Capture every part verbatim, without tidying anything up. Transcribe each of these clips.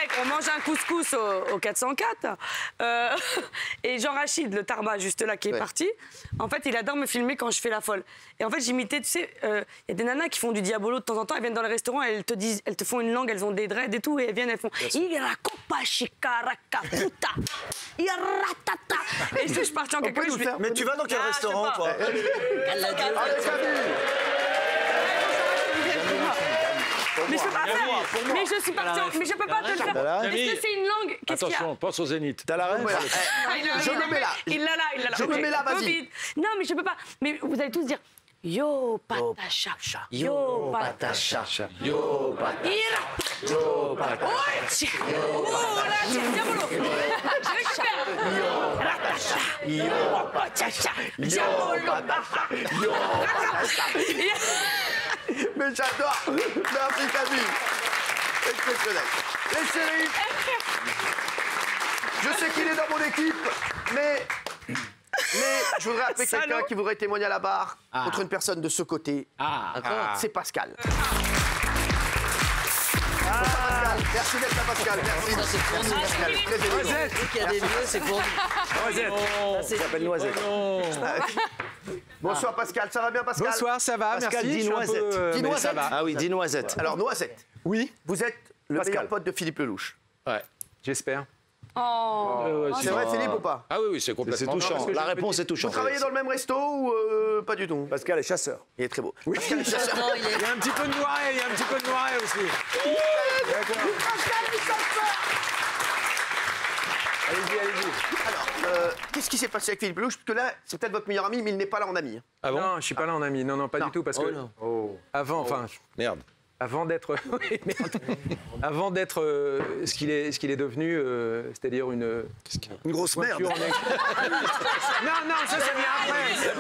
mec, on mange un couscous au, au quatre cent quatre. Euh, et Jean Rachid, le tarba, juste là, qui est ouais. parti, en fait, il adore me filmer quand je fais la folle. Et en fait, j'imitais, tu sais, il euh, y a des nanas qui font du diabolo de temps en temps, elles viennent dans les restaurants, elles te disent, elles te font une langue, elles ont des dreads et tout, et elles viennent, elles font Irakopa shikaraka puta, iratata. Et je suis partie en cacahuète. Je vais... Mais tu vas dans quel ah, restaurant, toi? Elle l'a dit. Mais je peux pas faire. Mais je suis partie. Mais je peux pas te le faire. Est-ce que c'est une langue? Attention, pense au zénith. T'as la rêve? Je me mets là. Il l'a là, il l'a là. Je me mets là, vas-y. Non, mais je peux pas. Mais vous allez tous dire. Yo patacha, yo patacha, yo patacha, yo patacha, yo patacha, yo patacha, yo patacha. Mais j'adore. Merci Camille. Exceptionnel. Et chérie, je sais qu'il est dans mon équipe, mais... Mais je voudrais appeler quelqu'un qui voudrait témoigner à la barre ah. contre une personne de ce côté. Ah. Ah. C'est Pascal. Ah. Pascal. Merci d'être là, Pascal. Merci. Ça, c'est pour nous. Pascal. Très Noisette. Il y a des vieux, c'est pour nous. Noisette. Ça s'appelle Noisette. Oh Bonsoir, Pascal. Ça va bien, Pascal? Bonsoir, ça va, Pascal, merci. Dis Noisette. Peu, dis Noisette. Ah oui, dis Noisette. Alors, Noisette. Oui. Vous êtes le Pascal. meilleur pote de Philippe Lelouch. Ouais, j'espère. Oh. Euh, c'est vrai, Philippe, ou pas? Ah oui, oui, c'est complètement touchant. La réponse est touchante. Vous travaillez dans le même resto ou euh, pas du tout? Pascal est chasseur. Il est très beau. Oui. Pascal est chasseur. Non, il, est... il y a un petit peu de noiret, il y a un petit peu de noiret aussi. D'accord. Pascal est chasseur. Allez-y, allez-y. Alors, euh, qu'est-ce qui s'est passé avec Philippe Lelouch? Parce que là, c'est peut-être votre meilleur ami, mais il n'est pas là en ami. Ah bon? Non, je suis pas là en ami. Non, non, pas non. du tout, parce oh que non. oh. avant, enfin, oh. merde. Avant d'être, oui, avant d'être euh, ce qu'il est, ce qu'il est devenu, euh, c'est-à-dire une, une grosse merde. En... non, non, ça, ça vient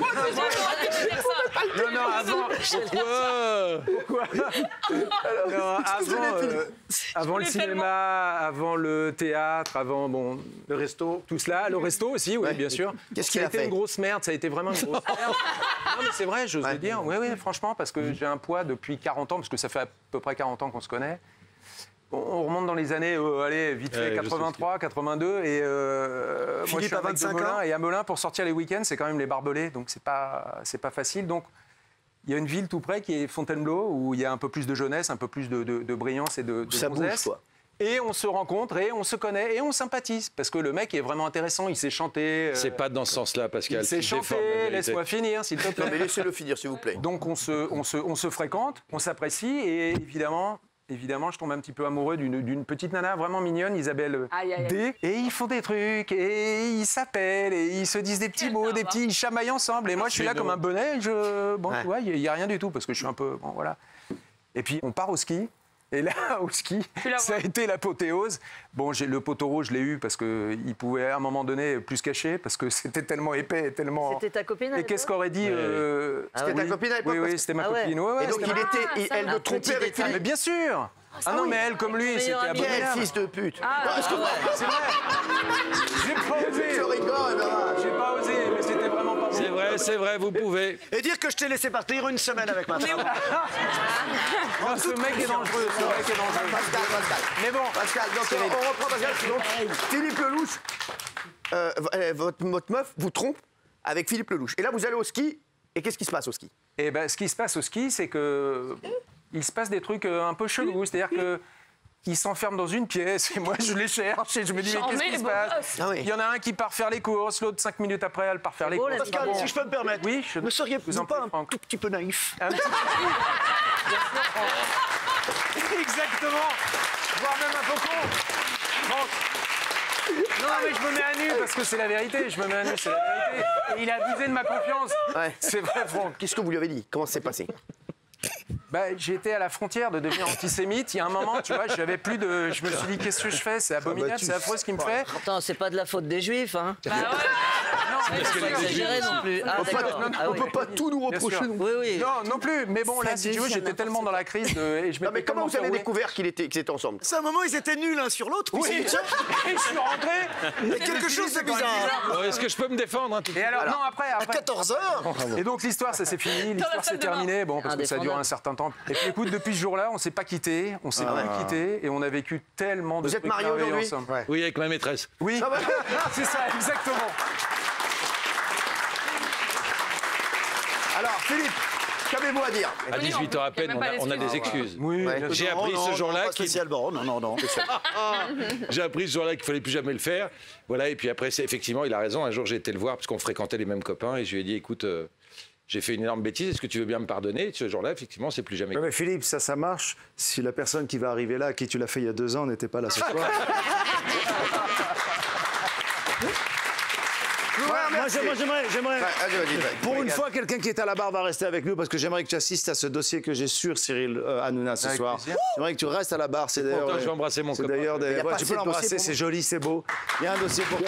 après. Non, non, avant. Pourquoi? Pourquoi? Non, avant, euh, avant le cinéma, avant le théâtre, avant bon, le resto, tout cela, le resto aussi, oui, ouais. bien sûr. Qu'est-ce qu'il a, a été fait? une grosse merde. Ça a été vraiment une grosse merde. Non, mais c'est vrai, j'ose ouais. le dire. Oui, oui, franchement, parce que j'ai un poids depuis quarante ans, parce que ça fait à peu près quarante ans qu'on se connaît. On remonte dans les années, euh, allez, vite fait, ouais, quatre-vingt-trois, quatre-vingt-deux, et euh, moi je suis à vingt-cinq ans. Et à Melun, pour sortir les week-ends, c'est quand même les Barbelés, donc c'est pas, c'est pas facile. Donc il y a une ville tout près qui est Fontainebleau, où il y a un peu plus de jeunesse, un peu plus de, de, de brillance et de, de ça gonzesse. Bouge, quoi. Et on se rencontre et on se connaît et on sympathise parce que le mec est vraiment intéressant, il sait chanter. C'est euh, pas dans ce sens-là, Pascal. Il sait chanter, laisse-moi finir, s'il te plaît. Non, mais laissez-le finir, s'il vous plaît. Donc on se, on se, on se fréquente, on s'apprécie et évidemment, évidemment, je tombe un petit peu amoureux d'une, d'une petite nana vraiment mignonne, Isabelle aïe, aïe, D. Et ils font des trucs et ils s'appellent et ils se disent des petits mots, des petits, ils chamaillent ensemble. Et moi, je suis là comme un bonnet. Je, bon, ouais. tu vois, il y a rien du tout parce que je suis un peu, bon, voilà. Et puis on part au ski. Et là, au ski, ça a été l'apothéose. Bon, j'ai, le poteau rouge, je l'ai eu parce qu'il pouvait à un moment donné plus cacher, parce que c'était tellement épais, tellement... C'était ta copine à Et qu'est-ce qu'aurait dit... ouais. euh... ah, C'était oui. ta copine à l'époque? Oui, oui, c'était ma ah ouais. copine. Ouais, ouais, et donc, il ma... était, il, elle le trompait avec Philippe? Mais bien sûr. Ah, ah non, oui. mais elle, comme lui, c'était abominable. Quel fils de pute. Ah, non, ah, ouais. C'est vrai. J'ai pas osé. Je rigole, ben... J'ai pas osé, mais c'était vraiment pas C'est vrai, c'est vrai, vous pouvez. Et dire que je t'ai laissé partir une semaine avec ma femme. Non, ce mec est dangereux, ce mec est dangereux. Pascal, Pascal. Mais bon. Pascal, donc on, on reprend Pascal. Donc, Philippe Lelouch, euh, votre, votre meuf vous trompe avec Philippe Lelouch. Et là, vous allez au ski. Et qu'est-ce qui se passe au ski? Eh ben, ce qui se passe au ski, c'est que il se passe des trucs un peu chelous. C'est-à-dire que il s'enferme dans une pièce et moi je les cherche et je me dis mais qu'est-ce qui se passe? Ah oui. Il y en a un qui part faire les courses, l'autre cinq minutes après elle part faire les courses. Pascal, bon. si je peux me permettre, oui, je... ne seriez-vous pas un Franck. tout petit peu naïf? Un petit peu. Exactement. Voire même un peu con. Franck. Non mais je me mets à nu parce que c'est la vérité. Je me mets à nu, c'est la vérité. Et il a abusé de ma confiance. Ouais. C'est vrai, Franck. Qu'est-ce que vous lui avez dit? Comment ça s'est passé? Bah, j'étais à la frontière de devenir antisémite. Il y a un moment, tu vois, j'avais plus de. Je me suis dit, qu'est-ce que je fais? C'est abominable, c'est affreux ce qu'il me fait. Attends, c'est pas de la faute des Juifs, hein? Bah ouais. parce faut pas exagérer non plus. Ah, On peut pas- d'accord. on Ah, oui. peut pas tout nous Bien reprocher. sûr. nous. Oui, oui. Non, non plus. Mais bon, là, Ça si tu veux, devient j'étais tellement dans la crise de... et je Non, m'étais mais comment tellement vous avez fait rouler. découvert qu'il était- qu'ils étaient ensemble? C'est un moment, ils étaient nuls l'un sur l'autre. puis Oui. c'est- Et je suis rentré. Il y a quelque chose de bizarre. Oh, est-ce que je peux me défendre un tout petit Et peu alors, non, après, À après. quatorze heures. Et donc l'histoire, ça s'est fini, l'histoire s'est terminée, bon, parce que ça dure un certain temps. Et puis écoute, depuis ce jour-là, on s'est pas quitté, on s'est pas quitté, et on a vécu tellement de Vous êtes trucs mariés merveilleux aujourd'hui? ensemble. Oui, avec ma maîtresse. Oui, Ah bah. c'est ça, exactement. Alors, Philippe, qu'avez-vous à dire? À dix-huit heures à peine, même on pas a, on a d'excuses. des excuses. Oui, Ouais. bien sûr. J'ai Non, appris non, ce non, jour-là pas qu'il spécialement. Non, non, non. J'ai appris ce jour-là qu'il fallait plus jamais le faire. Voilà, et puis après, c'est- effectivement, il a raison. Un jour, j'ai été le voir parce qu'on fréquentait les mêmes copains et je lui ai dit, écoute, euh, j'ai fait une énorme bêtise. Est-ce que tu veux bien me pardonner? Ce jour-là, effectivement, c'est plus jamais. Ouais, mais Philippe, ça, ça marche si la personne qui va arriver là, à qui tu l'as fait il y a deux ans, n'était pas là ce soir. Ouais, Moi, merci. j'aimerais, j'aimerais, j'aimerais- Ouais, vas-y, vas-y, vas-y. pour une Regarde. fois, quelqu'un qui est à la barre va rester avec nous parce que j'aimerais que tu assistes à ce dossier que j'ai sur Cyril euh, Hanouna ce Avec soir. plaisir. J'aimerais que tu restes à la barre. C'est d'ailleurs. content, euh, je vais embrasser mon c'est copain. d'ailleurs des- Mais y a ouais, pas tu assez peux de l'embrasser, dossiers pour c'est joli, c'est beau. Il y a un dossier pour toi.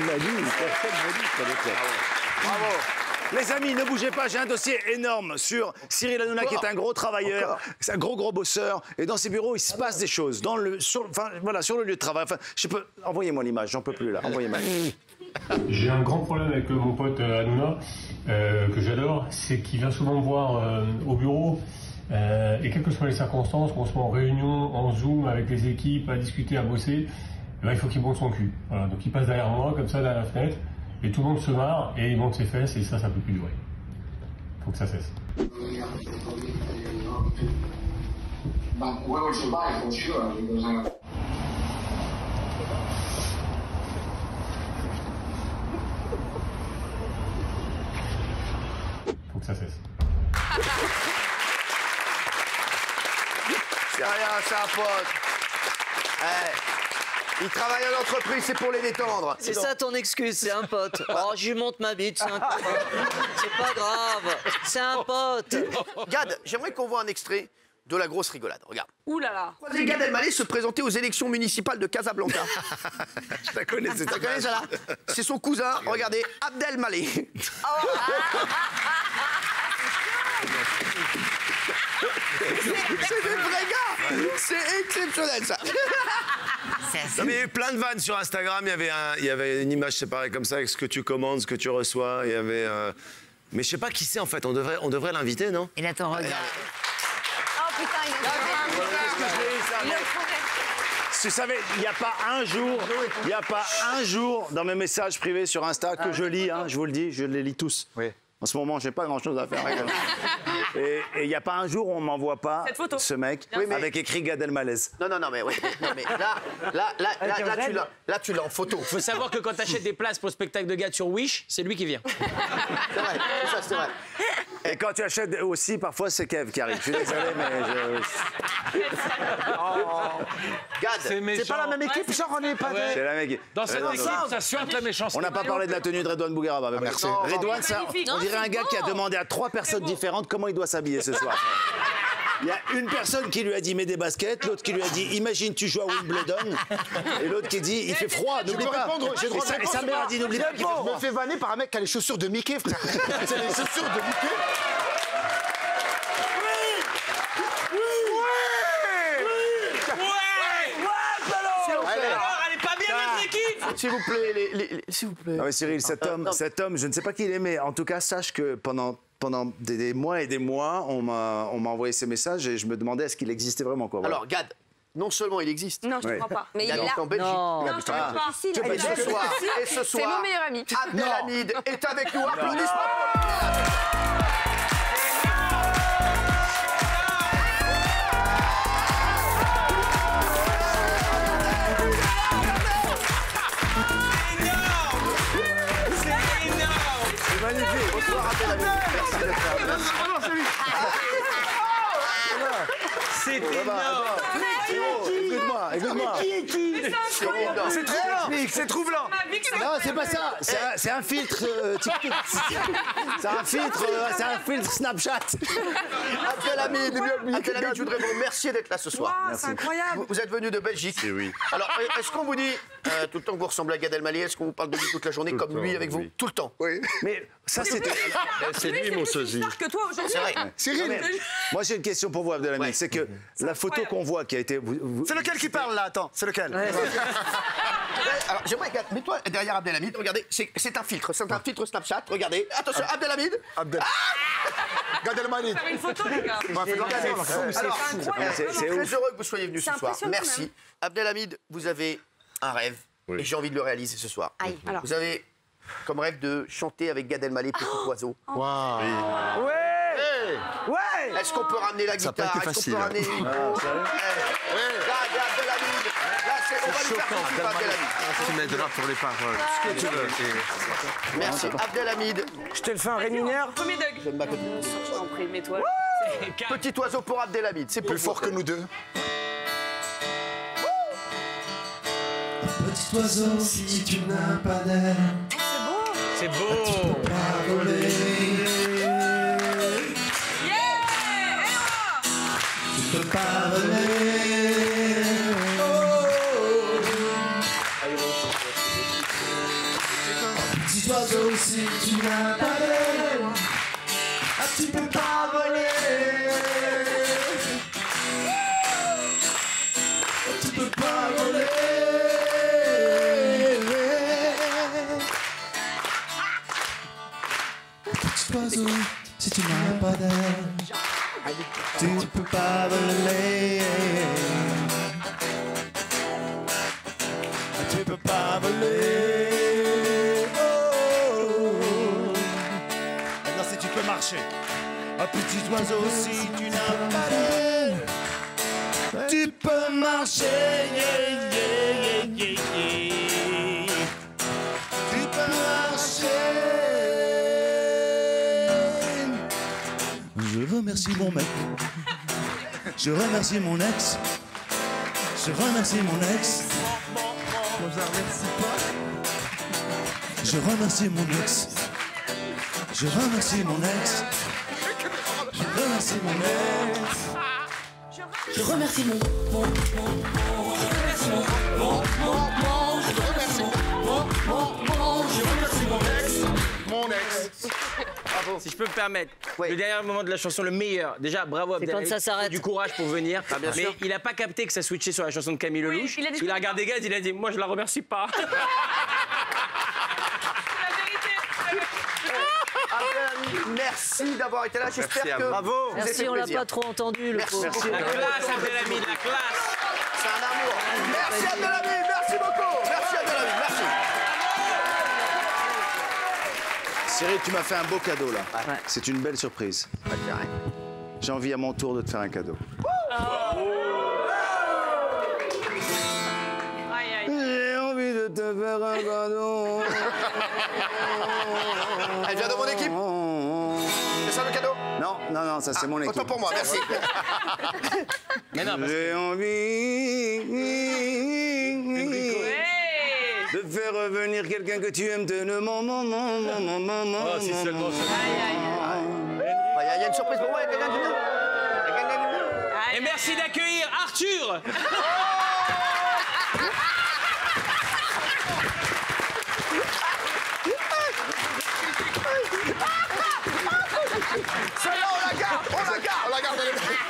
Bravo. Les amis, ne bougez pas, j'ai un dossier énorme sur Cyril Hanouna qui est un gros travailleur, c'est un gros gros bosseur, et dans ses bureaux il se passe des choses. Dans le, sur, enfin, voilà, sur le lieu de travail, enfin, je peux, envoyez-moi l'image, j'en peux plus là, envoyez-moi. J'ai un grand problème avec euh, mon pote euh, Hanouna, euh, que j'adore, c'est qu'il vient souvent me voir euh, au bureau, euh, et quelles que soient les circonstances, qu'on soit en réunion, en Zoom, avec les équipes, à discuter, à bosser, eh ben, il faut qu'il monte son cul. Voilà, donc il passe derrière moi, comme ça, derrière la fenêtre, et tout le monde se marre, et il monte ses fesses, et ça, ça peut plus durer. Il faut que ça cesse. Faut que ça cesse. C'est rien, c'est un pote. Eh, il travaille en entreprise, c'est pour les détendre. C'est ça ton excuse, c'est un pote. Oh, je lui monte ma bite, c'est un pote. C'est pas grave, c'est un pote. Gad, j'aimerais qu'on voit un extrait de la grosse rigolade. Regarde. Ouh là là. Croisez Gad Elmaleh se présenter aux élections municipales de Casablanca. Je la connais, c'est Tu connais ça là? C'est son cousin, regardez, Abdel Maleh. C'est des vrais gars. C'est exceptionnel ça. Non, mais il y a eu plein de vannes sur Instagram. Il y avait, un- il y avait une image séparée comme ça avec ce que tu commandes, ce que tu reçois. Il y avait. euh, Mais je sais pas qui c'est en fait. On devrait, on devrait l'inviter, non? Il a ton regard. Oh putain, il a Tu savais, il n'y a pas un jour, il n'y a pas un jour dans mes messages privés sur Insta que je lis, hein, je vous le dis, je les lis tous. Oui. En ce moment, j'ai pas grand-chose à faire. Et il n'y a pas un jour où on m'envoie pas Cette photo. ce mec Oui, mais- avec écrit Gad Elmaleh. Non, non, non, mais, oui, non, mais là, là, là, là, là, tu l'as, là, tu l'as en photo. Faut savoir que quand t'achètes des places pour le spectacle de Gad sur Wish, c'est lui qui vient. C'est vrai, ça c'est vrai. Et quand tu achètes aussi, parfois c'est Kev qui arrive. Je suis désolé, mais je... Gad, C'est méchant. C'est pas la même équipe, genre on est pas Ouais. c'est la mec. Dans cette Non, équipe, non. ça suinte la méchanceté. On n'a pas parlé de la tenue de Redouane Bougueraba. mais merci. bon. Redouane, ça, magnifique. on Non, dirait c'est un gars beau. qui a demandé à trois personnes différentes comment il doit s'habiller ce soir. Il y a une personne qui lui a dit mets des baskets, l'autre qui lui a dit imagine tu joues à Wimbledon, et l'autre qui dit il fait froid, n'oublie peux pas. répondre, j'ai le droit Et sa- de et sa répondre. mère a dit n'oublie pas qu'il fait Je me froid. fais vanner par un mec qui a les chaussures de Mickey, frère. C'est les chaussures de Mickey. Alors, elle est pas bien notre équipe. s'il vous plaît, les, les- les- s'il vous plaît. Ah ouais, Cyril, cet homme, non. cet homme, je ne sais pas qui il est, mais en tout cas, sache que pendant, pendant des, des mois et des mois, on m'a on m'a envoyé ces messages et je me demandais est-ce qu'il existait vraiment. Quoi. Voilà. Alors, Gad, non seulement il existe, Non, je ne Ouais. crois pas. Mais il il est habite là. en Belgique. Non. Il Non, habite je en ne Belgique. crois pas. Et ce soir, et ce C'est soir, mon meilleur ami. Abdelhamid est avec nous. Applaudissements pour lui. C'est magnifique. Bonsoir Abdelhamid. Merci d'être là. C'était Écoute-moi, écoute-moi. Qui est qui? C'est troublant. C'est troublant. Non, c'est pas ça. C'est un, c'est un filtre euh, TikTok. C'est un filtre, euh, c'est un filtre Snapchat. Abdelhamid, Abdelhamid, je voudrais vous remercier d'être là ce soir. Wow, c'est incroyable. Vous, vous êtes venu de Belgique. oui. Alors, est-ce qu'on vous dit euh, tout le temps que vous ressemblez à Gad Elmaleh? Est-ce qu'on vous parle de lui toute la journée Tout le comme lui temps, avec vous? oui. Tout le temps. Oui. Mais ça, c'était. C'est lui, mon sosie. que toi aujourd'hui. C'est vrai. Cyril. Mais moi, j'ai une question pour vous, Abdelhamid. Ouais. C'est que la photo incroyable. qu'on voit qui a été. vous- vous- C'est lequel qui parle là? Attends, c'est lequel? Ouais, alors, j'aimerais, regarde, mets-toi derrière Abdelhamid, regardez, c'est c'est un filtre, c'est un filtre Snapchat, regardez. Attention, Abdelhamid. Abdel. Gad Elmaleh. Faire une photo, les gars. On va faire Regardez. attention, là. Alors, C'est incroyable. je suis très heureux que vous soyez venu C'est ce soir. impressionnant, Merci. même. Abdelhamid, vous avez un rêve Oui. et j'ai envie de le réaliser ce soir. Aïe. Alors. Vous avez comme rêve de chanter avec Gad Elmaleh Petit Oiseau. Waouh. Ouais. Ouais. Est-ce qu'on peut ramener la Ça a pas guitare? été Est-ce facile, qu'on peut hein. ramener les micros? Eh, Là, Abdelhamid. Là, c'est- on va lui faire comprendre, Abdelhamid. Tu m'aideras pour les paroles. Ce que tu veux. Merci. Abdelhamid. Je te le fais un ré mineur. Premier Doug. Je m'accorde. Je t'en prie, mets-toi. Petit oiseau pour Abdelhamid. C'est pour Plus fort vous. que nous deux. Petit oiseau, si tu n'as pas d'aile, C'est beau. pas voler. Tu peux pas voler. Oh. Petit oiseau, si tu n'as pas d'aile, ah, tu peux pas voler. Tu peux pas voler. Petit oiseau, si tu n'as pas d'aile, tu ne peux pas voler. Tu peux pas voler. Oh. Maintenant, si tu peux marcher. Un petit oiseau, si tu n'as pas d'aile, tu peux marcher. Yeah, yeah, yeah, yeah, yeah. Tu peux marcher. Je remercie mon mec. Je remercie mon ex. Je remercie mon ex. Je remercie mon ex. Je remercie mon ex. Je remercie mon ex. Je remercie mon, mon, mon, mon, je remercie mon, mon, mon, mon, je remercie mon, mon, mon, mon, je remercie mon ex. Mon ex. Si je peux me permettre, Oui. le dernier moment de la chanson, le meilleur. Déjà, bravo C'est quand Abdelhamid. ça s'arrête. Du courage pour venir. Ah, bien mais sûr. il a pas capté que ça switchait sur la chanson de Camille Lelouch. il a dit il que- a regardé Gad, il a dit moi je la remercie pas. La vérité. Abdelhamid, merci d'avoir été là. J'espère Merci à que vous. Bravo. vous avez Merci, fait on l'a plaisir. pas trop entendu, le Merci. pauvre. Merci. La classe Abdelhamid, la classe. C'est un amour. Merci Abdelhamid, merci beaucoup. Merci Abdelhamid, merci. Cyril, tu m'as fait un beau cadeau là. C'est une belle surprise. Ouais, c'est vrai. J'ai envie à mon tour de te faire un cadeau. Aïe, aïe. J'ai envie de te faire un cadeau. Elle vient de mon équipe. C'est ça le cadeau? Non, non, non, ça c'est mon équipe. Autant pour moi, merci. Mais non, parce que J'ai envie Ouais. de faire revenir quelqu'un que tu aimes tellement. Mon, mon, mon, mon, mon, mon, oh, si seulement ça. Aïe, aïe, aïe. Il y, a- il y a une surprise pour moi. Il y a quelqu'un qui vient. Il y a quelqu'un qui vient. Et merci d'accueillir Arthur. Celle-là, on la garde, on la garde, on la garde.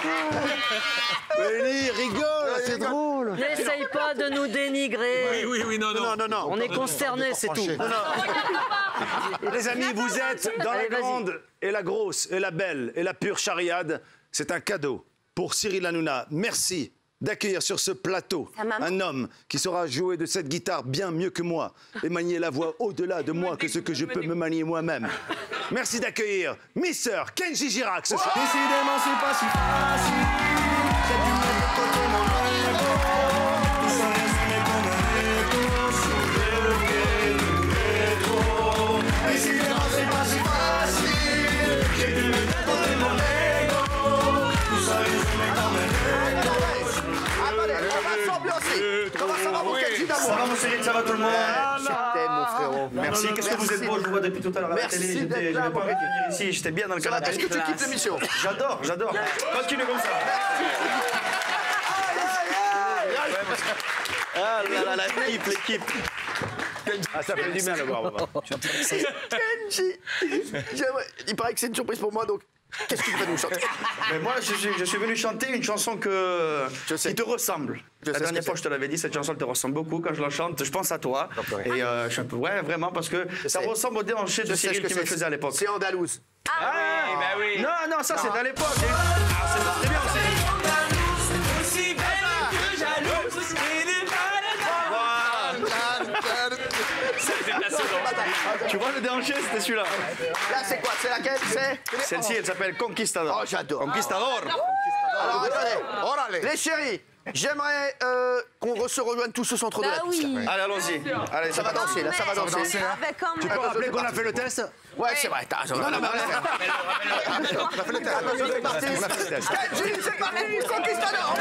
Ellie, rigole, c'est drôle. N'essaye pas de nous dénigrer. Oui, oui, non, non. Non, non, non. On est consternés, c'est tout. Les amis, vous êtes dans la Allez, vas-y. grande et la grosse et la belle et la pure chariade. C'est un cadeau pour Cyril Hanouna. Merci d'accueillir sur ce plateau un homme qui saura jouer de cette guitare bien mieux que moi et manier la voix au-delà de moi que ce que je peux me manier moi-même. Merci d'accueillir Mister Kenji Girac ce soir. Décidément, c'est pas si facile. J'ai dû mettre de côté mon ego. Tout ça résumé comme un écho. Soulever le pied du métro. Décidément, c'est pas si facile. J'ai dû mettre de côté mon ego. Tout ça résumé comme un écho. aussi. Comment ça va, mon Kenji d'amour? Ça va, mon Cyril, ça va tout le monde? Je t'aime, mon frérot. Merci, qu'est-ce que vous êtes beau, je vous vois depuis tout à l'heure à la télé. Merci d'être là, Je n'ai mon pas envie de venir ici, j'étais bien dans le canapé. Est-ce que tu kiffes l'émission? J'adore, j'adore. Continue comme ça. Ah là là, l'équipe, l'équipe. Ah, ça fait du bien de le voir, maman. Kenji, j'aimerais- il paraît que c'est une surprise pour moi, donc qu'est-ce que tu vas nous chanter? Mais moi, je suis, je suis venu chanter une chanson que, qui te ressemble. Je la sais ce dernière que fois, c'est. je te l'avais dit, cette chanson elle te ressemble beaucoup. Quand je la chante, je pense à toi. Et euh, je suis un peu, ouais, vraiment, parce que ça sais. ressemble au déhanché de Je sais ce Cyril que qui me c'est. faisait à l'époque. C'est andalouse. Ah, oui, bah oui. Non, non, ça c'est à l'époque. hein. Ah, c'est très bien aussi. Aussi belle que jalouse, et des Tu vois le déhanché, c'était celui-là. Là, c'est quoi? C'est laquelle? C'est Celle-ci, elle s'appelle Conquistador. Oh, j'adore. Conquistador. Alors, attendez. Les chéris, j'aimerais euh, qu'on se rejoigne tous au centre de la Bah piste. oui. Allez, allons-y. Allez, Ça va danser, là, ça va danser. Ah, bah, quand Tu même. peux rappeler qu'on a fait le test? Ouais, c'est vrai, t'as raison. Non, non, mais On a fait le test. attention, c'est parti. On a fait le test. Kenji, c'est parti, Conquistador.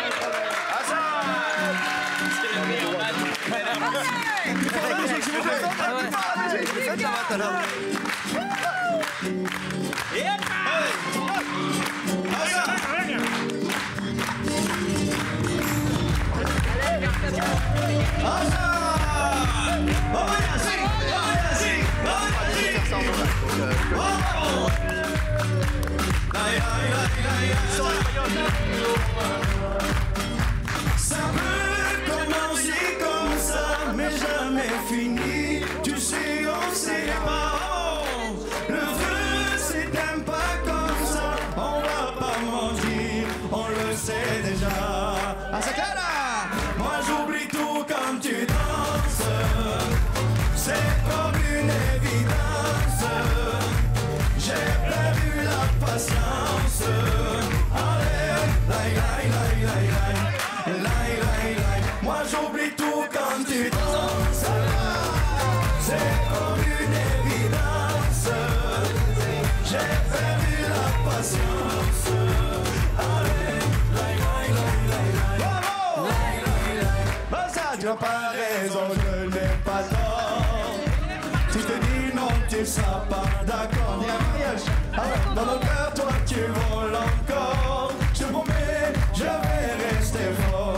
Ça peut commencer comme ça, mais jamais fini. Tu sais, on sait pas. Le feu s'éteint pas comme ça. On va pas mentir, on le sait déjà. Ah, c'est clair là. Moi j'oublie tout quand tu danses. C'est comme une évidence. J'ai perdu la patience. Allez, laï, laï, laï, laï, laï, laï, laï, laï. Moi j'oublie tout quand tu danses. C'est comme une évidence. J'ai perdu la patience. Allez, laï, laï, laï, laï, laï. Bravo! Laï, laï, laï. Bah ça, tu n'as pas raison, je n'ai pas tort. Si je te dis non, tu seras pas d'accord. Dis un mariage. Ah ouais, dans mon cœur, toi, tu voles encore. Je te promets, je vais rester fort.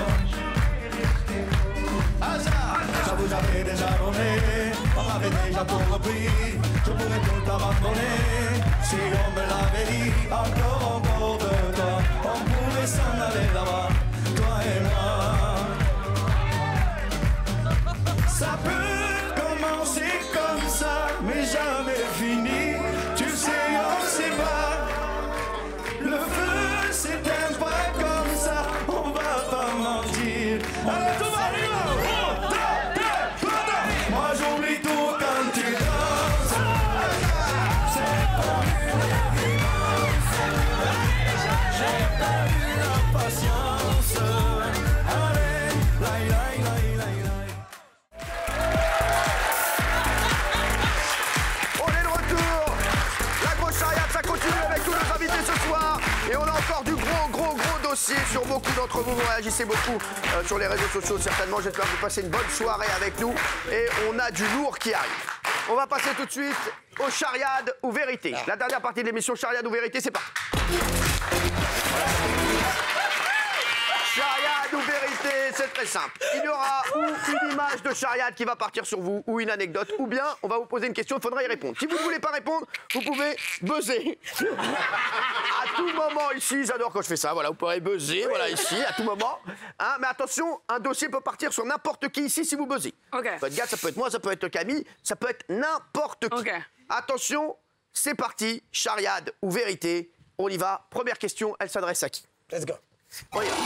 Hasard, ça vous avait déjà donné. On m'avait déjà tout repris. Je pourrais tout abandonner. Si on me l'avait dit, encore, encore de toi. On pouvait s'en aller là-bas, toi et moi. Ça peut commencer comme ça, mais jamais fini. Tu sais, on sait pas. Le feu s'éteint pas comme ça. On va pas mentir. Allez, tout va aller. Un, deux, trois, quatre. Moi j'oublie tout quand tu danses. C'est comme une évidence. J'ai perdu la patience. Allez, laï, laï, laï, laï, laï. On est de retour. La grosse charriade, ça continue avec tous nos invités ce soir. Et on a encore du gros, gros, gros dossier sur beaucoup d'entre vous. Vous réagissez beaucoup euh, sur les réseaux sociaux, certainement. J'espère que vous passez une bonne soirée avec nous. Et on a du lourd qui arrive. On va passer tout de suite aux charriades ou vérité. La dernière partie de l'émission Charriade ou vérité, c'est parti. Charriade ou vérité, c'est très simple. Il y aura ou une image de charriade qui va partir sur vous, ou une anecdote, ou bien on va vous poser une question, il faudra y répondre. Si vous ne voulez pas répondre, vous pouvez buzzer. À tout moment ici, j'adore quand je fais ça, voilà, vous pourrez buzzer, voilà, ici, à tout moment. Hein, mais attention, un dossier peut partir sur n'importe qui ici si vous buzzez. Ok. Ça peut être Gad, ça peut être moi, ça peut être Camille, ça peut être n'importe qui. Ok. Attention, c'est parti, charriade ou vérité, on y va. Première question, elle s'adresse à qui? Let's go. On y va.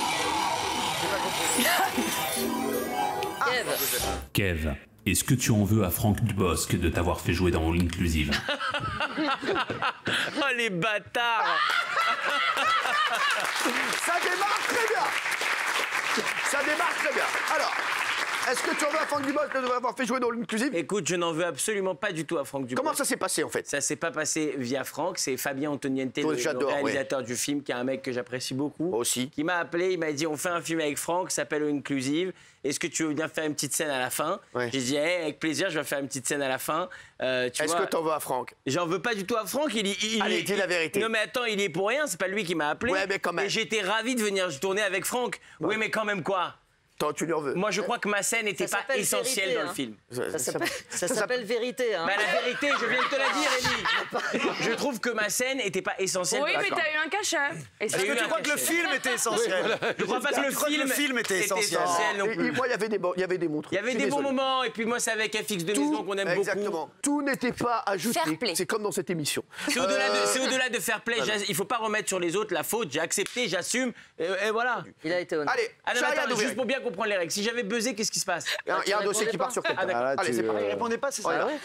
Kev. Kev, est-ce que tu en veux à Franck Dubosc de t'avoir fait jouer dans l'inclusive? Oh les bâtards. Ça démarre très bien. Ça démarre très bien. Alors, est-ce que tu en veux à Franck Dubosc de nous avoir fait jouer dans l'inclusive? Écoute, je n'en veux absolument pas du tout à Franck Dubosc. Comment ça s'est passé en fait? Ça s'est pas passé via Franck, c'est Fabien Antoniente, le, le réalisateur ouais. du film, qui est un mec que j'apprécie beaucoup. Aussi. Qui m'a appelé, il m'a dit on fait un film avec Franck, ça s'appelle Inclusive. Est-ce que tu veux bien faire une petite scène à la fin? ouais. J'ai dit hey, avec plaisir, je vais faire une petite scène à la fin. Euh, Est-ce que t'en veux à Franck? J'en veux pas du tout à Franck. Il, il, Allez, il, dis la vérité. Non mais attends, il est pour rien, c'est pas lui qui m'a appelé. Ouais, mais quand même. Et j'étais ravi de venir tourner avec Franck. Ouais. Oui, mais quand même quoi? Toi, tu lui en veux. Moi, je crois que ma scène n'était pas essentielle vérité, dans hein. le film. Ça s'appelle ça s'appelle vérité. Hein. Bah, la vérité, je viens de te la dire, Élie. Je trouve que ma scène n'était pas essentielle. Oui, mais t'as eu un cachet. Est-ce que tu crois que le film était essentiel? Oui, voilà. Je crois pas que le film, le film était essentiel. non plus. Et, et moi, il y avait des, il y avait des montres. Il y avait des bons moments, et puis moi, c'est avec F X de Maison qu'on aime exactement. beaucoup. Tout n'était pas ajouté. C'est comme dans cette émission. C'est au-delà euh... de, au-delà de fair play. Voilà. Il faut pas remettre sur les autres la faute. J'ai accepté, j'assume, et, et voilà. Il a été honnête. Allez, ah, non, attends, juste pour bien comprendre les règles. Si j'avais buzzé, qu'est-ce qui se passe? Il y a, il y a un dossier qui part sur quelqu'un. Ah, Allez, c'est parti. Il répondait pas, c'est ça? Ah,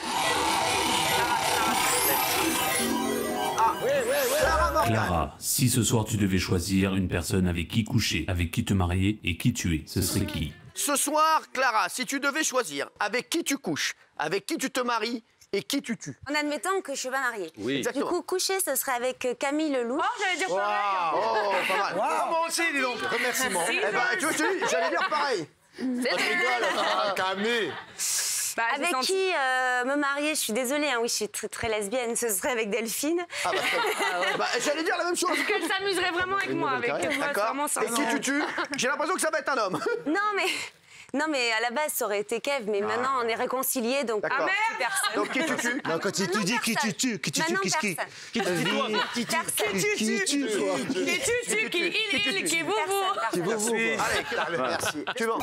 ouais, ouais, ouais. Clara, si ce soir tu devais choisir une personne avec qui coucher, avec qui te marier et qui tuer, ce serait qui? Ce soir, Clara, si tu devais choisir avec qui tu couches, avec qui tu te maries et qui tu tues. En admettant que je suis pas mariée. Oui. Exactement. Du coup, coucher, ce serait avec Camille Lelouch. Oh, j'allais dire wow. pareil. Oh, pas mal. Wow. Moi aussi, dis donc. Remerciement. Eh ben, tu vois, j'allais dire pareil. C'est vrai. Ah, Camille. Bah, avec qui euh, me marier, je suis désolée, hein, oui, je suis très, très lesbienne, ce serait avec Delphine. Ah bah, ah ouais. bah, j'allais dire la même chose. Parce qu'elle s'amuserait vraiment avec moi. Avec D'accord. Et qui tu tues? J'ai l'impression que ça va être un homme. Non, mais... Non, mais à la base, ça aurait été Kev, mais ah. maintenant, on est réconciliés, donc... Ah merde. Personne. Donc, qui tu tues? Non, quand tu dis qui tu tues, qui tu tues, qui qui Qui tu tues? Qui tu tues? Qui tu tues? Qui il, qui vous vous? Qui vous vous? Allez, merci. Tu vas.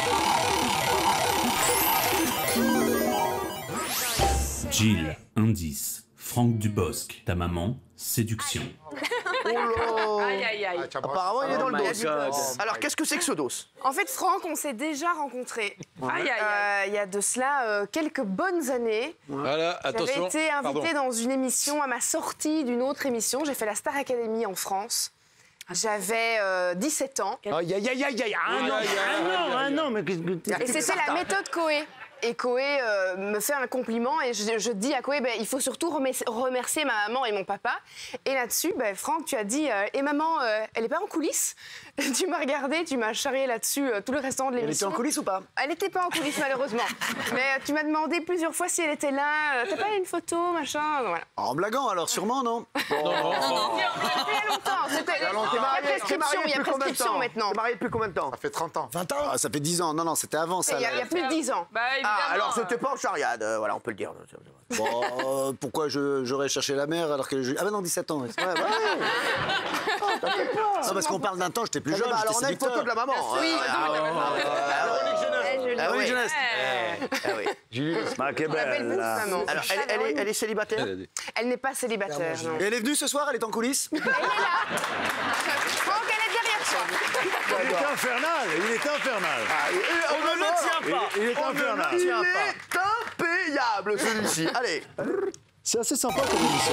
Jill, indice. Franck Dubosc, ta maman, séduction. Oh aïe, aïe, aïe. Apparemment, il est dans le dos. Alors, qu'est-ce que c'est que ce dos? En fait, Franck, on s'est déjà rencontrés. Aïe, aïe, aïe. Euh, il y a de cela euh, quelques bonnes années. Voilà, attention. J'avais été invitée Pardon. dans une émission à ma sortie d'une autre émission. J'ai fait la Star Academy en France. J'avais euh, dix-sept ans. Aïe, aïe, aïe, aïe, aïe, un an, un an, un an, mais... Et c'était la méthode Coé. Et Coé euh, me fait un compliment et je, je dis à Coé, ben, il faut surtout remercier, remercier ma maman et mon papa. Et là-dessus, ben, Franck, tu as dit, euh, et maman, euh, elle n'est pas en coulisses? Tu m'as regardé, tu m'as charrié là-dessus euh, tout le restant de l'émission. Elle était en coulisses ou pas? Elle n'était pas en coulisses, malheureusement. Mais euh, tu m'as demandé plusieurs fois si elle était là. Euh, T'as pas une photo, machin, voilà. En blaguant, alors sûrement, non? Non, non, non. Il y a longtemps, c'était la prescription, il y a prescription maintenant. T'es marié depuis combien de temps? Ça fait trente ans. vingt ans? Ah, ça fait dix ans. Non, non, c'était avant ça. Il y, a plus de dix ans. Bah, ah, alors c'était pas en chariade, euh, voilà, on peut le dire. Bon, euh, pourquoi j'aurais cherché la mère alors que... Je... Ah ben non, dix-sept ans. Ouais, ouais. Oh, t'inquiète pas. Non, parce qu'on parle d'un temps, j'étais plus jeune, alors on a une photo de la maman. Oui, Véronique Jeunesse. Ah oui. Julius. Ma qui est belle, là. Alors, elle, elle, est, elle est célibataire? Elle n'est pas célibataire, non. Et elle est venue ce soir, elle est en coulisses? Elle est là. Franck, elle est derrière toi. Il était infernal, il était infernal. Ah, et, on ne le tient pas. Il est infernal. Il est impayable, celui-ci. Allez. C'est assez sympa comme émission.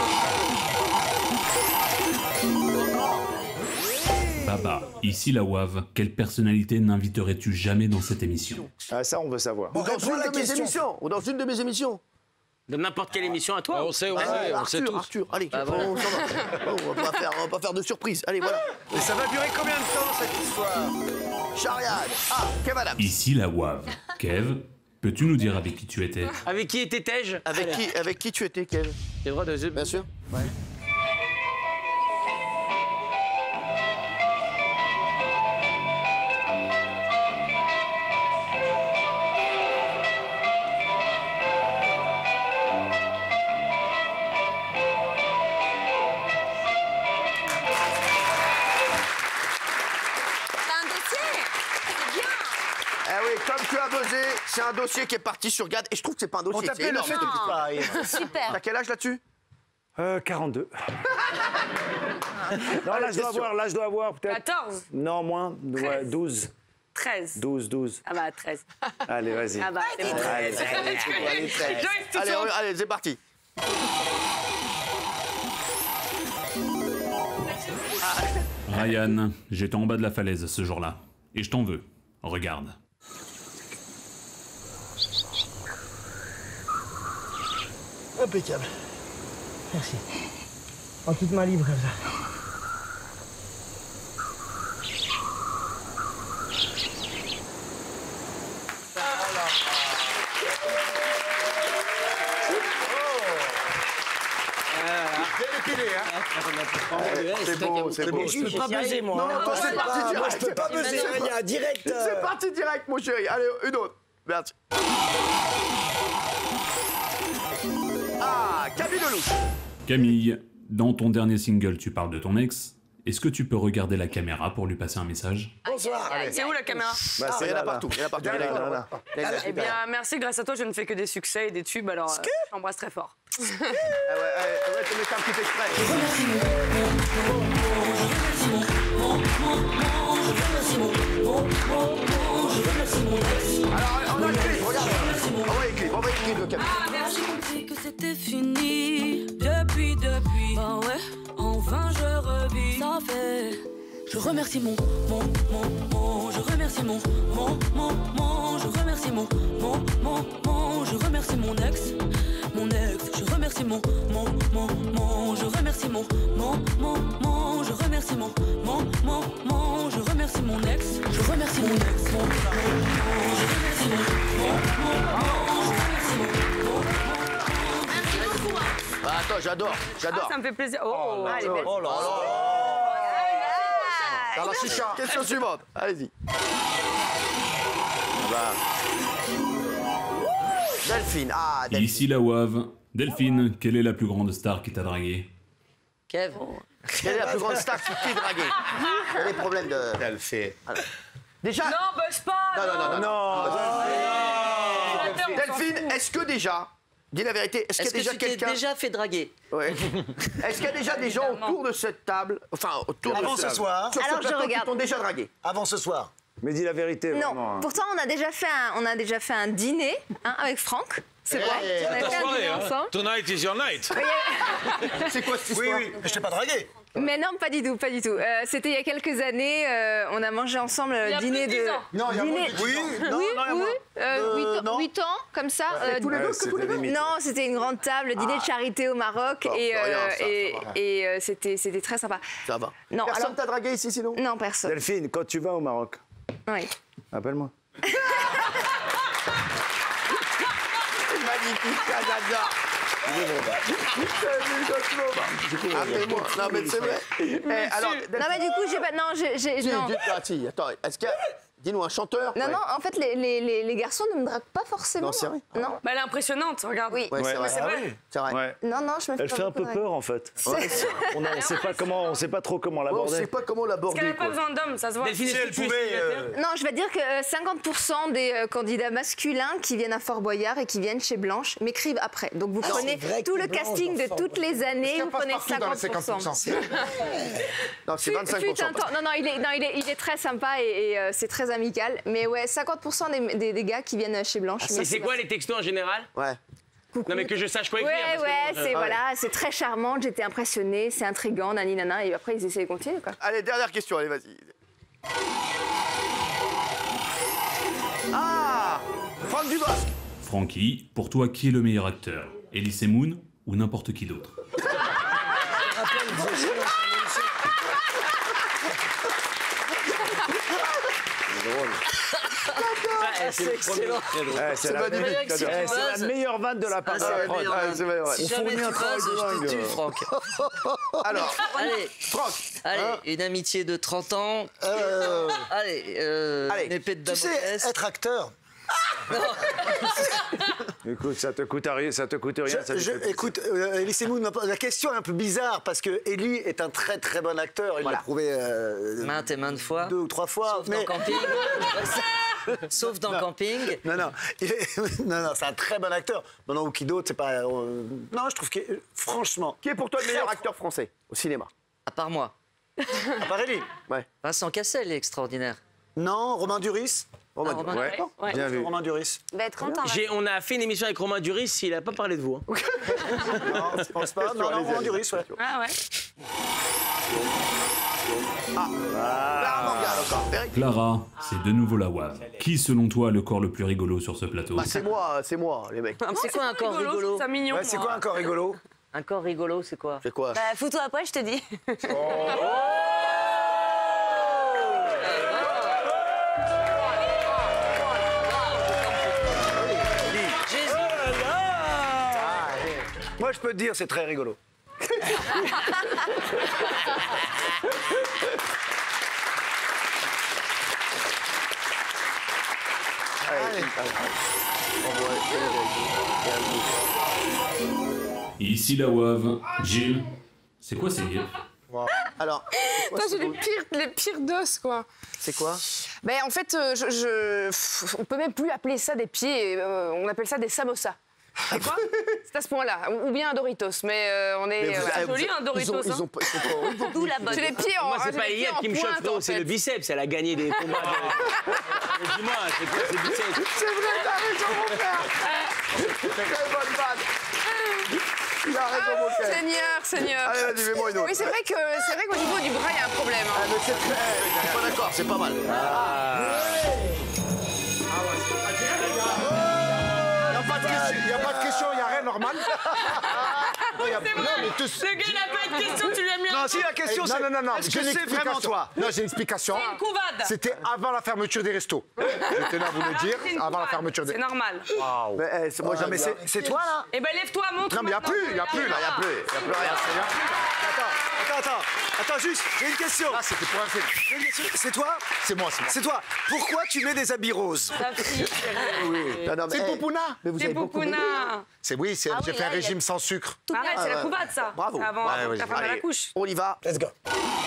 Baba, ici la W A V, quelle personnalité n'inviterais-tu jamais dans cette émission? Ah, ça, on veut savoir. Ou dans une de mes émissions. Ou dans une de mes émissions. De n'importe quelle émission à toi? On sait, on Ah, sait, on Arthur, sait tous. Arthur, allez, Ah, on, voilà. on s'en va. Oh, on va pas faire, on va pas faire de surprise. Allez, voilà. Et ça va durer combien de temps, cette histoire? Chariade. Ah, Kev Adams. Ici la W A V. Kev, peux-tu nous dire avec qui tu étais? Avec qui étais-je? Avec qui, avec qui tu étais, Kev? J'ai le droit de... Bien sûr. Ouais. C'est un dossier qui est parti sur Gad et je trouve que c'est pas un dossier. On t'appelait le fait de petite pareille. Super. T'as quel âge là-dessus? Euh, quarante-deux. Non, là, je dois avoir, là, je dois avoir peut-être... quatorze. Non, moins, ouais, douze. treize. douze, douze. Ah bah, treize. Allez, vas-y. Ah bah, c'est bon. Allez, allez, allez, treize. Allez, on- allez, c'est parti. Ryan, j'étais en bas de la falaise ce jour-là. Et je t'en veux. Regarde. Impeccable. Merci. En toute main libre comme ça. C'est beau, c'est beau. Je peux pas buzzer, moi. Non, non, c'est parti direct. Moi, je peux pas buzzer, rien, direct. C'est parti direct, mon chéri. Allez, une autre. Merci. Ah, Camille Lelouch. Camille, dans ton dernier single, tu parles de ton ex. Est-ce que tu peux regarder la caméra pour lui passer un message? Bonsoir. C'est où la caméra? Bah, c'est là partout. Il y en a partout. Ah, là, là, là. Eh bien, merci. Grâce à toi, je ne fais que des succès et des tubes. Alors, euh, je t'embrasse très fort. Ah ouais, ouais, ouais, tu mets un petit extrait. Alors, on a le clip, regarde. On va écrire, on va écrire le caméra. J'ai compris que c'était fini depuis, depuis. Bah ouais, enfin je revis. Ça fait. Je remercie mon, mon, mon, mon. Je remercie mon, mon, mon, mon. Je remercie mon, mon, mon, mon. Je remercie mon ex, mon ex. Je remercie mon, mon, mon, mon. Je remercie mon, mon, mon, mon. Je remercie mon, mon, mon, mon. Je remercie mon ex. Je remercie mon ex, mon, mon, mon. Je remercie mon, mon, mon, mon. Je remercie mon, mon. Merci beaucoup. Bah, attends, j'adore, j'adore. Ah, ça me fait plaisir. Oh, là, elle est belle. oh là là. Ça va, chicha. Question suivante. Allez-y. Bah. Delphine. Ah, Delphine. Ici la Wave. Delphine, quelle est la plus grande star qui t'a dragué? Kev. Quelle est la plus grande star qui t'est draguée? Quel est le problème de... Delphine. Déjà... Non, buzz pas. Non, non, non, non. non. Delphine, est-ce que déjà... Dis la vérité, est-ce qu'il y a déjà Est-ce que tu quelqu'un... t'es déjà fait draguer? Ouais. Est-ce qu'il y a déjà des gens autour de cette table, enfin autour Avant de ce soir. sur ce Alors, je plateau qui regarde. t'ont déjà dragué? Avant ce soir. Mais dis la vérité, Non, vraiment. hein. pourtant on a déjà fait un, on a déjà fait un dîner hein, avec Franck. C'est vrai. On a Ta fait un soirée, dîner hein. ensemble. Tonight is your night. C'est quoi cette Oui, histoire? oui, mais je t'ai pas dragué. Mais non, pas du tout, pas du tout. Euh, C'était il y a quelques années. euh, on a mangé ensemble Il y le a dîner plus de dix de. ans. Non, il y a dîner... moins de dix ans. Oui, non, oui, non, il y a oui. moins. Euh, Euh, huit ans- non. huit ans, comme ça. euh, tous les deux, c'était tous les deux. limite. Non, c'était une grande table, dîner de charité au Maroc, Bon, et, c'est rien, euh, ça, et, ça va. et, euh, c'était c'était très sympa. Ça va. Non, Personne alors- t'a dragué ici sinon? Non, personne. Delphine, quand tu vas au Maroc, Oui. appelle-moi. Magnifique, j'adore. Appelez-moi. Non mais c'est vrai. Eh, alors, Non, mais du coup, j'ai pas. Non, j'ai. j'ai- Dis- non. dis- ah, si, attends, est-ce qu'il y a... Dis-nous un chanteur. Non, Ouais. non, en fait, les, les, les, les garçons ne me draguent pas forcément. Non, c'est vrai. Non, Bah, elle est impressionnante, regarde. oui. Ouais, c'est vrai. C'est vrai. C'est vrai. Ouais. Non, non, je me fais Elle pas fait un beaucoup peu draguer. peur en fait. Ouais. On ne sait pas comment, on sait pas trop comment Ouais, on l'aborder. sait pas comment Parce qu'elle l'aborder. n'a pas quoi. besoin d'hommes, ça se voit. Delphine, Si est-ce elle que tu es pouvait, célibataire euh, Non, je vais dire que euh, cinquante pour cent des euh, candidats masculins qui viennent à Fort Boyard et qui viennent chez Blanche m'écrivent après. Donc vous prenez c'est vrai tout que le Blanche casting dans de Fort toutes les années, vous prenez cinquante pour cent. Non, c'est Fut- vingt-cinq fut pour cent. un temps- Non, non, il est, non, il est, il est très sympa et, et, euh, c'est très amical. Mais ouais, cinquante pour cent des, des, des gars qui viennent chez Blanche. Et c'est quoi les textos en général? Ouais. Coucou. Non, mais que je sache quoi écrire. Ouais, parce que ouais, bon, c'est je- voilà, c'est très charmante, j'étais impressionnée, c'est intriguant, nani nana, et après ils essaient de continuer quoi. Allez, dernière question, allez, vas-y. Ah, Franck Dubosc. Francky, pour toi, qui est le meilleur acteur? Elise Moon ou n'importe qui d'autre? Ah, C'est excellent. Ouais, c'est C'est la, magnifique, meilleure- j'adore. Eh, c'est la meilleure vanne de la part Ah, de c'est la la prod. meilleure Ouais, vanne. c'est vrai, ouais. Si On jamais fournit tu un travail passes, de je te dingue. tue, Franck. Alors, Allez, Franck. allez, Hein une amitié de trente ans. Euh, Allez, euh, Allez, une épée de tu sais, Damoclès. être acteur. Écoute, ça te coûte rien, ça te coûte rien. Je- ça te je- fait- écoute, euh, Elise Moon m'a posé- la question est un peu bizarre parce que Eli est un très très bon acteur. Il Voilà. l'a prouvé euh, Maintes et maintes fois. deux ou trois fois. Sauf dans le camping. Sauf dans le camping. Non, non, il est- non, non, c'est un très bon acteur. Maintenant, ou qui d'autre, c'est pas. euh, Non, je trouve que franchement, Qui est pour toi le meilleur acteur français au cinéma? À part moi. à part Eli. Ouais. Vincent Cassel est extraordinaire. Non, Romain Duris. Romain Ah, Romain Duris. Duris. Ouais. Bien vu. Romain Duris. Bah être content. là. J'ai- On a fait une émission avec Romain Duris, il a pas parlé de vous. hein. Non, je pense pas. Non, non, Allez-y, Romain allez-y. Duris, ouais. Ah ouais. Ah, Clara Morgan encore. Eric. Clara, c'est de nouveau la W A V. Qui, selon toi, a le corps le plus rigolo sur ce plateau? Bah, c'est moi, c'est moi, les mecs. C'est quoi un corps rigolo? C'est mignon. Ouais, c'est quoi un corps rigolo? Un corps rigolo, c'est quoi? C'est quoi? Bah, fous-toi après, je te dis. Moi, je peux te dire, c'est très rigolo. Ici la W A V. Gilles, c'est quoi ces gifs? Alors, Putain, j'ai les pires, les pires d'os, quoi. c'est quoi? Ben, en fait, euh, je, je- pff, on peut même plus appeler ça des pieds, euh, on appelle ça des samosas. C'est quoi? C'est à ce point-là. Ou ou bien un Doritos, mais euh, on est... Mais vous- euh, ah, joli, vous- un Doritos, Ils ont, ils hein. ont pas- ils sont pas horribles. D'où la bonne. J'ai les pieds en... Moi, c'est j'ai pas les pieds Eliette en qui me pointe, chauffe, frérot, en c'est fait. le biceps. Elle a gagné des combats. de- Mais dis-moi, c'est quoi ce biceps? C'est vrai, t'as raison, mon frère. Très bonne vanne. Il a raison, mon frère. Seigneur, Seigneur. Allez, vas-y, mets-moi une autre. Oui, c'est vrai que c'est vrai qu'au niveau du bras, il y a un problème. hein. Ah, mais c'est très... Je suis pas d'accord, c'est pas mal. Il n'y a pas de question, il n'y a rien normal. Non, y a- C'est non, vrai. mais tous- Le gars, il a pas de question, tu lui as mis un... Non, si la question, Non, c'est. non, non, non. Est-ce j'ai que une c'est vraiment explication. toi? Non, j'ai une explication. C'est une couvade. C'était avant la fermeture des restos. Je tenais à vous le Ah, dire, c'est une avant la couvade. fermeture des C'est normal. Waouh. Mais eh, c'est- moi, Non, j'aime mais bien. c'est c'est toi, là? Eh ben, lève-toi, montre. Non, mais il n'y a maintenant. plus, il n'y a plus, là. Il y a plus, il y a plus rien. Attends, attends, attends. Attends, juste, j'ai une question. Là, c'était pour un film. J'ai une question. C'est toi? C'est moi, c'est moi. C'est toi. Pourquoi tu mets des habits roses? Ta fille, chérie. Non, non, mais, C'est eh, Poupouna. mais vous C'est avez beaucoup aimé. Poupouna. C'est oui, c'est- Ah j'ai oui, fait un là, il y a- régime sans sucre. Arrête, c'est la couvade, ça. Bravo. C'est avant, Ouais, avant ouais, ta femme à la Allez, couche. on y va. Let's go.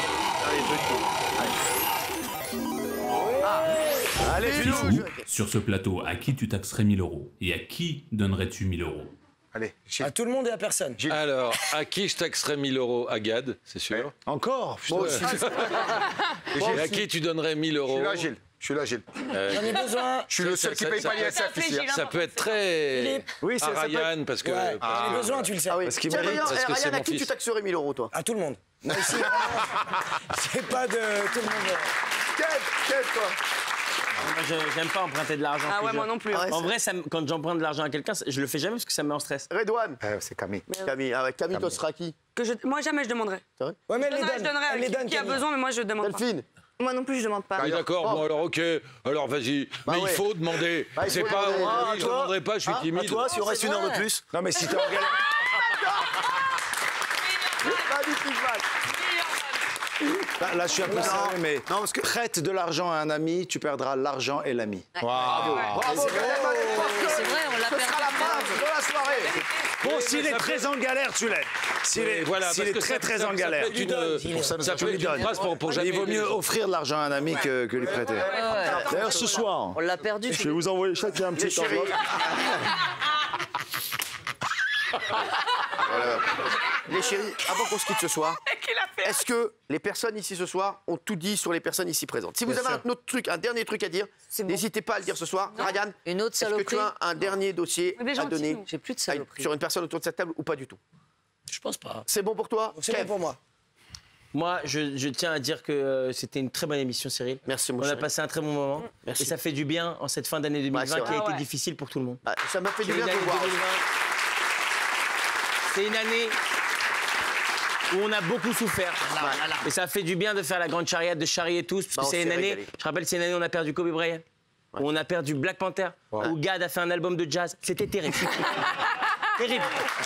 Allez, Qui, fais-nous. sur ce plateau, à qui tu taxerais mille euros? Et à qui donnerais-tu mille euros? Allez, À tout le monde et à personne. Alors, à qui je taxerais mille euros? À Gad, c'est sûr. encore. Moi aussi. Et à qui tu donnerais mille Je euros? suis là, Gilles. Je suis là, Gilles. Euh, J'en ai besoin. Je suis le ça- seul qui ça- paye ça pas peut l'I S F ici. Ça peut être très... Philippe. Oui, à c'est ça. peut- Ryan, parce que... Ouais, parce j'en ai que- besoin, tu le sais. Ah oui. Parce qu'il Tiens, mérite, Ryan, parce eh, que c'est Ryan, à mon qui tu fils. taxerais mille euros, toi? À tout le monde. Non, ici, c'est pas de tout le monde. Quel, quel, toi? Moi, je- j'aime pas emprunter de l'argent. Ah je te ouais, jure. moi non plus. Ah ouais, En vrai, ça me- quand j'emprunte de l'argent à quelqu'un, ça- je le fais jamais parce que ça me met en stress. Redouane. Euh, c'est Camille. Camille, ah ouais, Camille, toi, ce sera qui? Que je... Moi, jamais je demanderais. C'est vrai? Ouais, mais elle Je les donnerais, donne. je donnerais à Elle les qui, donne, qui a Camille. besoin, mais moi, je demande pas. Delphine. Moi non plus, je demande pas. Oui, d'accord, bon, alors, ok. Alors, vas-y. Bah mais ouais. il faut demander. Bah, il c'est faut pas... demander. oui, Ah, je toi demanderai pas, je suis Hein, timide. à toi, si on reste une heure de plus. Non, mais si t'es en galère. Magnifique vanne. Là, là, je suis un peu Non. sérieux, mais Non, parce que... prête de l'argent à un ami, tu perdras l'argent et l'ami. Bravo, c'est vrai. C'est vrai, on l'a Ce sera la perdu. phrase de la soirée. Bon, mais s'il est ça très en galère, tu l'aides. S'il est, Voilà, s'il parce est que très ça- très ça- en ça galère. peut être une- Pour ça, nous Ça avons peut être une phrase pour, pour jamais Il vaut aider mieux les autres. offrir de l'argent à un ami que, que lui prêter. D'ailleurs, ce soir, On l'a perdu. je vais vous envoyer chacun un Les petit chéris. enveloppe. Voilà. Les chéris, avant qu'on se quitte ce soir, Qu'il a fait. est-ce que les personnes ici ce soir ont tout dit sur les personnes ici présentes? Si vous avez un autre truc, un dernier truc à dire, n'hésitez pas à le dire ce soir. Ryan, Une autre est-ce que tu saloperie. as un dernier dossier Des à gentils, donner nous. J'ai plus de à- saloperie. sur une personne autour de cette table ou pas du tout? Je pense pas. C'est bon pour toi? C'est Kev. bon pour moi. Moi, je, je tiens à dire que euh, c'était une très bonne émission, Cyril. Merci, mon On a chéri. passé un très bon moment. Merci. Et ça fait du bien en cette fin d'année deux mille vingt Ouais, c'est qui a vrai. été Ah ouais. difficile pour tout le monde. Ah, ça m'a fait du C'est bien une de année le voir. deux mille vingt. C'est une année où on a beaucoup souffert. Et ça fait du bien de faire la grande charriade, de charrier tous, parce Bah, que on c'est s'est une année, régalé. je rappelle, c'est une année où on a perdu Kobe Bryant, où on a perdu Black Panther, où Gad a fait un album de jazz. C'était terrible. Terrible.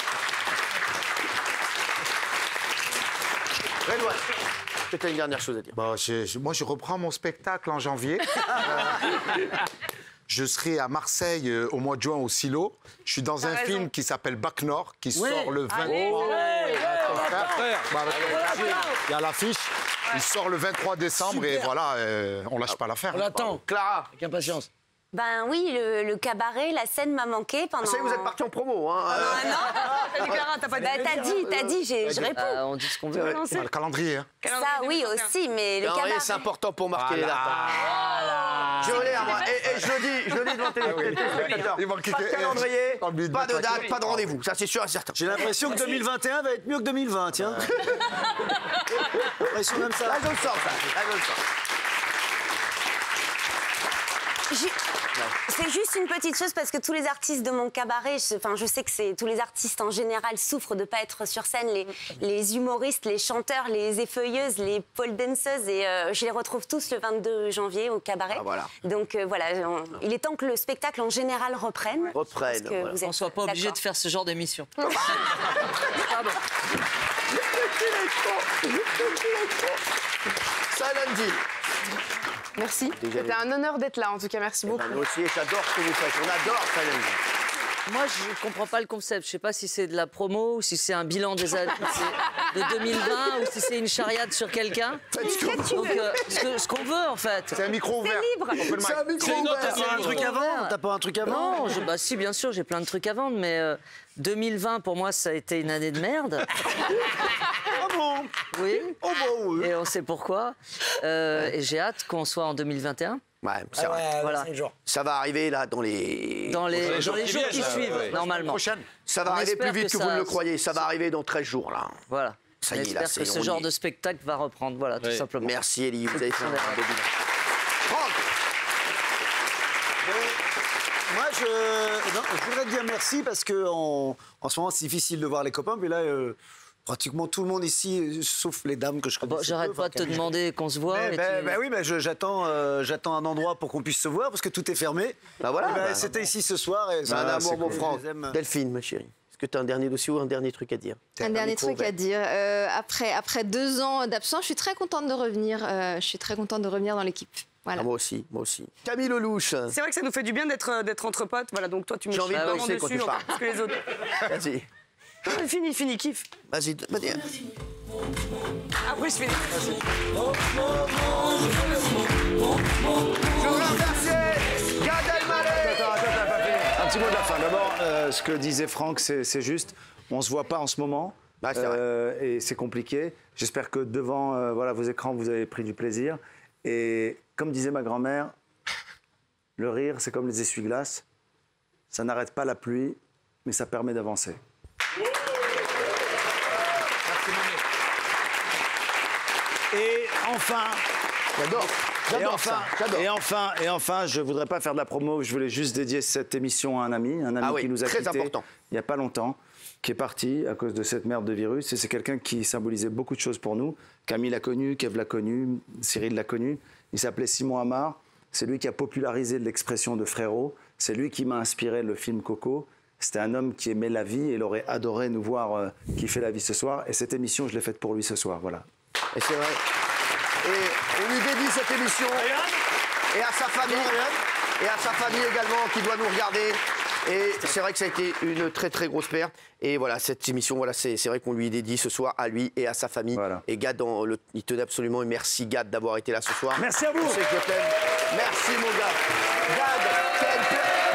Redouane, est-ce que tu as une dernière chose à dire? Bah, je- je- moi, je reprends mon spectacle en janvier. Euh, je serai à Marseille euh, au mois de juin au Silo. Je suis dans T'as un raison. film qui s'appelle Bac Nord, qui Ouais. sort le Allez, vingt-trois. ouais, Bah, avec- Il y a l'affiche. Il sort le vingt-trois décembre et Super. voilà, euh, on lâche pas l'affaire. On l'attend. Clara, Avec impatience. Ben oui, le, le cabaret, la scène m'a manqué pendant... ça y est, vous êtes parti en promo. Hein. Ah non. T'as dit, Clara, t'as pas dit. Bah t'as dit, t'as dit, j'ai- je réponds. Bah, on dit ce qu'on veut. Ouais. Ah, le calendrier. Hein. Ça oui aussi, mais le Calendrier, cabaret... c'est important pour marquer les dates. Je l'ai à moi. Et, et je le dis, je le dis devant les téléspectateurs. Pas de calendrier, pas de date, pas de rendez-vous. Ça, c'est sûr et certain. J'ai l'impression que deux mille vingt et un va être mieux que deux mille vingt, tiens. L'impression comme ça. Là, je le sens, ça. Là, je le sens. C'est juste une petite chose parce que tous les artistes de mon cabaret, je, enfin, je sais que c'est tous les artistes en général souffrent de ne pas être sur scène, les, les humoristes, les chanteurs, les effeuilleuses, les pole danceuses, et euh, je les retrouve tous le vingt-deux janvier au cabaret. Ah, voilà. Donc euh, voilà, on, il est temps que le spectacle en général reprenne. Reprenne. Voilà. On ne soit pas obligé de faire ce genre d'émission. Pardon. Silent Deal. Merci. C'était un honneur d'être là, en tout cas. Merci beaucoup. Moi aussi, j'adore ce que vous faites. On adore Silent Deal. Moi, je comprends pas le concept. Je sais pas si c'est de la promo ou si c'est un bilan des années de deux mille vingt ou si c'est une charriade sur quelqu'un. Donc, euh, ce, ce qu'on veut, en fait. C'est un micro ouvert. C'est un micro ouvert. T'as pas un truc à vendre? T'as pas un truc à vendre? Non, je, bah si, bien sûr, j'ai plein de trucs à vendre, mais euh, deux mille vingt, pour moi, ça a été une année de merde. Ah bon? Oui. Oh bah oui. Et on sait pourquoi. Euh, et j'ai hâte qu'on soit en deux mille vingt et un. Ouais, c'est vrai. Ah ouais, Voilà. cinq jours. Ça va arriver là dans les. Dans les, Dans les dans jours les qui jours viennent, qui là, suivent, ouais. normalement. Ça va On arriver plus espère vite que, que vous ça- ne le croyez. Ça va arriver dans treize jours là. Voilà. Ça On y est, là, espère c'est- que ce on y genre est. de spectacle va reprendre, voilà, tout Oui. simplement. Merci Elie, vous avez fait un bon début. Moi, je, non, je voudrais te dire merci parce que en, en ce moment, c'est difficile de voir les copains. Mais là, euh, pratiquement tout le monde ici, sauf les dames que je connais. Bon, j'arrête pas de te demander qu'on se voit. Mais, et ben, tu- ben oui, ben je- j'attends, euh, j'attends un endroit pour qu'on puisse se voir parce que tout est fermé. Bah voilà. Et ben, bah, c'était ici ce soir. Et C'est un ça, amour, c'est mon cool. Franck. Je les aime. Delphine, ma chérie. Est-ce que tu as un dernier dossier ou un dernier truc à dire? Un dernier micro truc ouvert. à dire. Euh, après, après deux ans d'absence, je suis très contente de revenir. euh, je suis très contente de revenir dans l'équipe. Voilà. Ah, moi aussi, moi aussi. Camille Lelouch. C'est vrai que ça nous fait du bien d'être d'être entre potes. Voilà, donc toi, tu me J'ai envie de chies danser vraiment quand tu dessus parles. encore plus que les autres. Vas-y. Ah, Fini, fini, kiffe. Vas-y, vas-y. Après, je fais des... Je voudrais remercier Gad Elmaleh. Attends, attends, t'as pas fini. Un petit mot de la fin. D'abord, euh, ce que disait Franck, c'est c'est juste. On se voit pas en ce moment. Bah, c'est vrai. Euh, et c'est compliqué. J'espère que devant euh, voilà, vos écrans, vous avez pris du plaisir. Et comme disait ma grand-mère, le rire, c'est comme les essuie-glaces. Ça n'arrête pas la pluie, mais ça permet d'avancer. Et enfin, J'adore. et J'adore enfin, ça. J'adore. et enfin, et enfin, je voudrais pas faire de la promo. Je voulais juste dédier cette émission à un ami, un ami Ah oui, qui nous a très quittés important. il y a pas longtemps, qui est parti à cause de cette merde de virus. Et c'est quelqu'un qui symbolisait beaucoup de choses pour nous. Camille l'a connu, Kev l'a connu, Cyril l'a connu. Il s'appelait Simon Amar. C'est lui qui a popularisé l'expression de frérot. C'est lui qui m'a inspiré le film Coco. C'était un homme qui aimait la vie et il aurait adoré nous voir euh, kiffer la vie ce soir. Et cette émission, je l'ai faite pour lui ce soir. Voilà. Et c'est vrai. Et on lui dédie cette émission. Et à sa famille. Et à sa famille également qui doit nous regarder. Et c'est vrai que ça a été une très très grosse perte. Et voilà, cette émission, voilà, c'est c'est vrai qu'on lui dédie ce soir à lui et à sa famille. Et Gad, dans le- il tenait absolument. Et merci Gad d'avoir été là ce soir. Merci à vous. Je sais que je t'aime. Merci mon gars. Gad, quel plaisir.